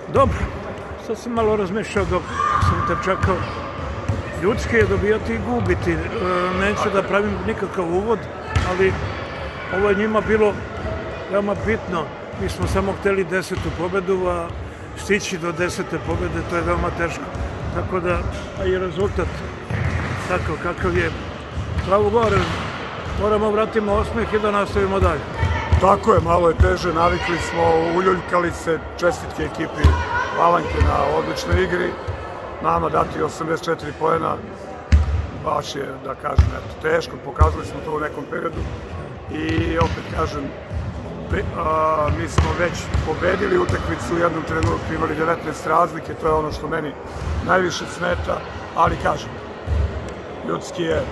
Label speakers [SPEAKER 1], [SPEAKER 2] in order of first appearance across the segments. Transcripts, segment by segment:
[SPEAKER 1] Dobro, sad sam malo razmišljao dok sam te čekao. Ljudski je dobijati i gubiti. Neću da pravim nikakav uvod, ali ovo je njima bilo veoma bitno. Mi smo samo hteli 10. pobedu, a stići do 10. pobede, to je veoma teško. Tako da, a i rezultat tako kakav je. Pravo gore, moramo vratimo osmeh i da nastavimo dalje.
[SPEAKER 2] Tako je, malo je teže, navikli smo, uljuljkali se, čestitke ekipi Valanke na odličnoj igri. Nama dati 84 poena, baš je, da kažem, teško, pokazali smo to u nekom periodu. I opet kažem, mi smo već pobedili utakmicu u jednom trenutku, imali 19 razlike, to je ono što meni najviše smeta, ali kažem, ljudski je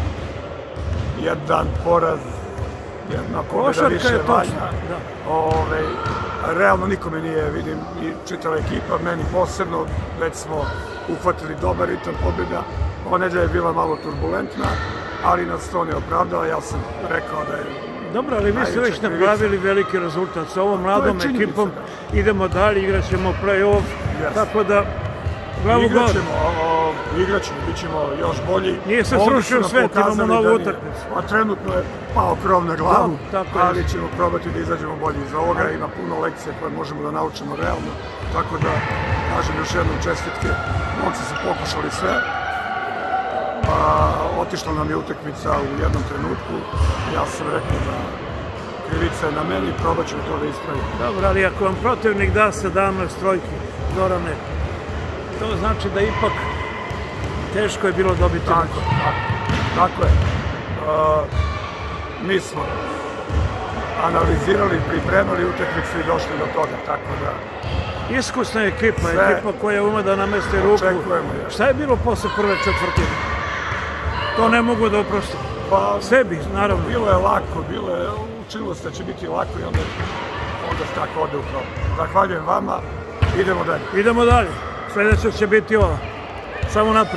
[SPEAKER 2] jedan poraz, jedna pobjeda više vanja. Realno nikome nije, vidim, i čitava ekipa, meni posebno, već smo uhvatili dobar ritam pobjeda. Ova nedelja je bila malo turbulentna, ali nas to ne opravdava, ja sam rekao da je...
[SPEAKER 1] Dobro, ali vi ste već napravili veliki rezultat sa ovom mladom ekipom, idemo dalje, igrat ćemo play-off, tako da glavu gore.
[SPEAKER 2] Igraćemo, bit ćemo još bolji.
[SPEAKER 1] Nije se srušio svet, imamo novu utakmicu.
[SPEAKER 2] A trenutno je pao krov na glavu, ali ćemo probati da izađemo bolji iz ovoga. Ima puno lekcija koje možemo da naučimo realno, tako da kažem još jednom čestitke. Momci su pokušali sve. Otišla nam je utakmica u jednom trenutku. Ja sam rekao da krivica je na meni i probat ćemo to da ispravimo.
[SPEAKER 1] Dobro, ali ako vam protivnik da 17 trojki, Zorane, to znači da ipak teško je bilo dobiti meč.
[SPEAKER 2] Tako je. Mi smo analizirali, pripremali utakmicu i došli do toga, tako da...
[SPEAKER 1] Iskusna ekipa, ekipa koja ume da namesti ruku. Šta je bilo posle prve četvrtine? To ne mogu da oprostim. Sebi, naravno.
[SPEAKER 2] Bilo je lako, učinilo se da će biti lako i onda tako ode u problem. Zahvaljujem vama, idemo dalje.
[SPEAKER 1] Idemo dalje. Sljedeća će biti ova. Samo napred.